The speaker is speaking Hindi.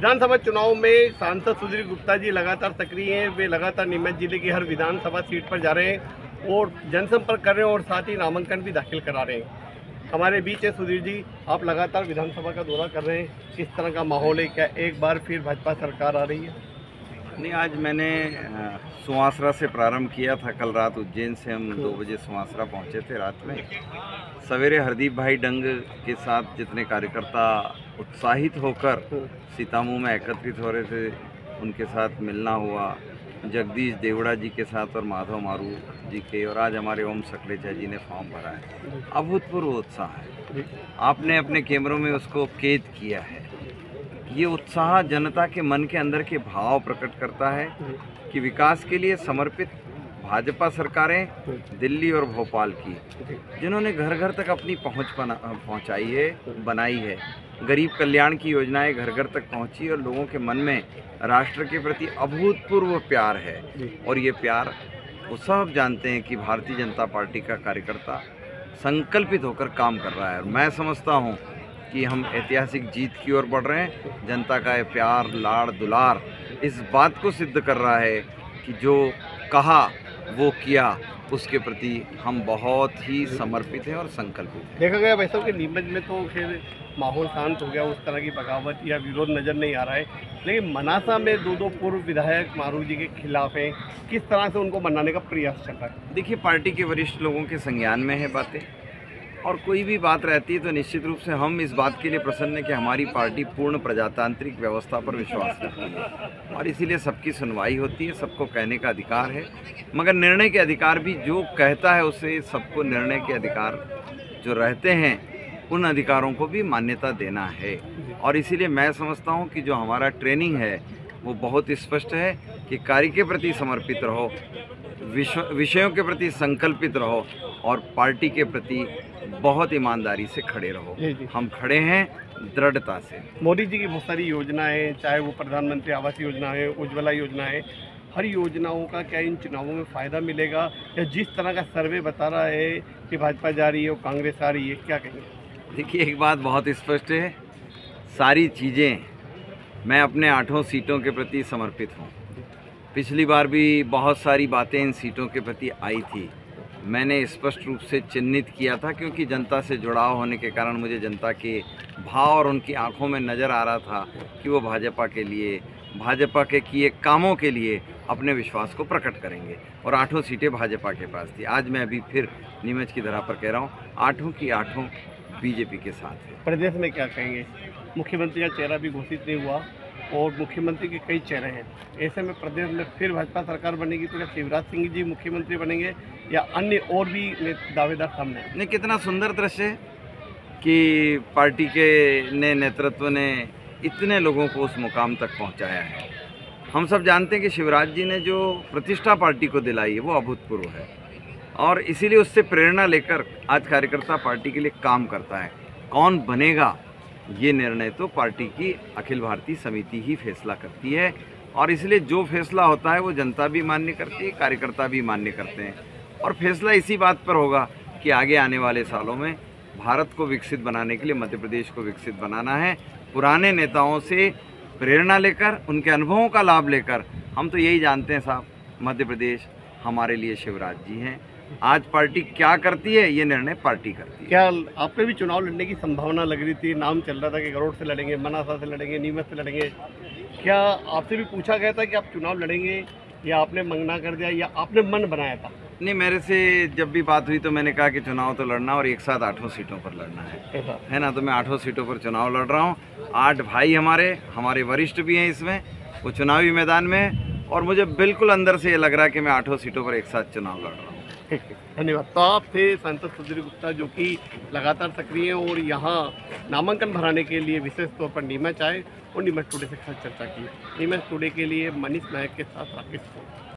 विधानसभा चुनाव में सांसद सुधीर गुप्ता जी लगातार सक्रिय हैं। वे लगातार नीमच जिले की हर विधानसभा सीट पर जा रहे हैं और जनसंपर्क कर रहे हैं और साथ ही नामांकन भी दाखिल करा रहे हैं। हमारे बीच है सुधीर जी, आप लगातार विधानसभा का दौरा कर रहे हैं, किस तरह का माहौल है? क्या एक बार फिर भाजपा सरकार आ रही है? नहीं, आज मैंने सुवासरा से प्रारंभ किया था। कल रात उज्जैन से हम 2 बजे सुवासरा पहुंचे थे। रात में सवेरे हरदीप भाई डंग के साथ जितने कार्यकर्ता उत्साहित होकर सीतामऊ में एकत्रित हो रहे थे, उनके साथ मिलना हुआ। जगदीश देवड़ा जी के साथ और माधव मारू जी के, और आज हमारे ओम सकलेचा जी ने फॉर्म भरा है। अभूतपूर्व उत्साह है, आपने अपने कैमरों में उसको कैद किया है। ये उत्साह जनता के मन के अंदर के भाव प्रकट करता है कि विकास के लिए समर्पित भाजपा सरकारें दिल्ली और भोपाल की, जिन्होंने घर घर तक अपनी पहुंच पहुंचाई है, बनाई है। गरीब कल्याण की योजनाएं घर घर तक पहुंची और लोगों के मन में राष्ट्र के प्रति अभूतपूर्व प्यार है। और ये प्यार वो सब जानते हैं कि भारतीय जनता पार्टी का कार्यकर्ता संकल्पित होकर काम कर रहा है। और मैं समझता हूँ कि हम ऐतिहासिक जीत की ओर बढ़ रहे हैं। जनता का ये प्यार, लाड़, दुलार इस बात को सिद्ध कर रहा है कि जो कहा वो किया, उसके प्रति हम बहुत ही समर्पित हैं और संकल्पित हैं। देखा गया वैसे कि नीमच में तो फिर माहौल शांत हो गया, उस तरह की बगावत या विरोध नज़र नहीं आ रहा है, लेकिन मनासा में 2 पूर्व विधायक मारू जी के खिलाफ हैं। किस तरह से उनको मनाने का प्रयास चल रहा है? देखिए, पार्टी के वरिष्ठ लोगों के संज्ञान में है बातें, और कोई भी बात रहती है तो निश्चित रूप से हम इस बात के लिए प्रसन्न हैं कि हमारी पार्टी पूर्ण प्रजातांत्रिक व्यवस्था पर विश्वास करती है और इसीलिए सबकी सुनवाई होती है, सबको कहने का अधिकार है। मगर निर्णय के अधिकार भी जो कहता है उसे सबको निर्णय के अधिकार जो रहते हैं उन अधिकारों को भी मान्यता देना है। और इसीलिए मैं समझता हूँ कि जो हमारा ट्रेनिंग है वो बहुत स्पष्ट है कि कार्य के प्रति समर्पित रहो, विषयों के प्रति संकल्पित रहो और पार्टी के प्रति बहुत ईमानदारी से खड़े रहो। हम खड़े हैं दृढ़ता से। मोदी जी की बहुत सारी योजनाएं, चाहे वो प्रधानमंत्री आवास योजना है, उज्ज्वला योजना है, हर योजनाओं का क्या इन चुनावों में फ़ायदा मिलेगा? या जिस तरह का सर्वे बता रहा है कि भाजपा जा रही है और कांग्रेस आ रही है, क्या कहेंगे? देखिए, एक बात बहुत स्पष्ट है, सारी चीज़ें मैं अपने 8 सीटों के प्रति समर्पित हूँ। पिछली बार भी बहुत सारी बातें इन सीटों के प्रति आई थी, मैंने स्पष्ट रूप से चिन्हित किया था, क्योंकि जनता से जुड़ाव होने के कारण मुझे जनता के भाव और उनकी आंखों में नज़र आ रहा था कि वो भाजपा के लिए, भाजपा के किए कामों के लिए अपने विश्वास को प्रकट करेंगे। और 8 सीटें भाजपा के पास थी। आज मैं अभी फिर नीमच की धरा पर कह रहा हूँ, 8 की 8 बीजेपी के साथ है। प्रदेश में क्या कहेंगे? मुख्यमंत्री का चेहरा भी घोषित नहीं हुआ और मुख्यमंत्री के कई चेहरे हैं, ऐसे में प्रदेश में फिर भाजपा सरकार बनेगी तो क्या शिवराज सिंह जी मुख्यमंत्री बनेंगे या अन्य और भी दावेदार सामने हैं? नहीं, कितना सुंदर दृश्य है कि पार्टी के नेतृत्व ने इतने लोगों को उस मुकाम तक पहुंचाया है। हम सब जानते हैं कि शिवराज जी ने जो प्रतिष्ठा पार्टी को दिलाई है वो अभूतपूर्व है, और इसीलिए उससे प्रेरणा लेकर आज कार्यकर्ता पार्टी के लिए काम करता है। कौन बनेगा ये निर्णय तो पार्टी की अखिल भारतीय समिति ही फैसला करती है, और इसलिए जो फैसला होता है वो जनता भी मान्य करती है, कार्यकर्ता भी मान्य करते हैं। और फैसला इसी बात पर होगा कि आगे आने वाले सालों में भारत को विकसित बनाने के लिए, मध्य प्रदेश को विकसित बनाना है। पुराने नेताओं से प्रेरणा लेकर, उनके अनुभवों का लाभ लेकर, हम तो यही जानते हैं साहब, मध्य प्रदेश हमारे लिए शिवराज जी हैं। आज पार्टी क्या करती है ये निर्णय पार्टी करती है। क्या आपने भी चुनाव लड़ने की संभावना लग रही थी? नाम चल रहा था कि गरोड़ से लड़ेंगे, मनासा से लड़ेंगे, नीमच से लड़ेंगे। क्या आपसे भी पूछा गया था कि आप चुनाव लड़ेंगे या आपने मंगना कर दिया या आपने मन बनाया था? नहीं, मेरे से जब भी बात हुई तो मैंने कहा कि चुनाव तो लड़ना और एक साथ 8 सीटों पर लड़ना है ना। तो मैं 8 सीटों पर चुनाव लड़ रहा हूँ। 8 भाई हमारे वरिष्ठ भी हैं इसमें, वो चुनावी मैदान में है, और मुझे बिल्कुल अंदर से ये लग रहा है कि मैं 8 सीटों पर एक साथ चुनाव लड़ रहा हूँ। ठीक है, धन्यवाद। तो आप थे सांसद सुधीर गुप्ता, जो कि लगातार सक्रिय हैं और यहाँ नामांकन भराने के लिए विशेष तौर पर नीमच आए और नीमच टुडे से खास चर्चा की। नीमच टुडे के लिए मनीष नायक के साथ राकेश।